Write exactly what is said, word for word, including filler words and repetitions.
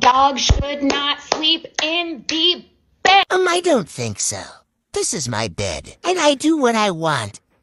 dog should not sleep in the bed. Um, I don't think so. This is my bed, and I do what I want.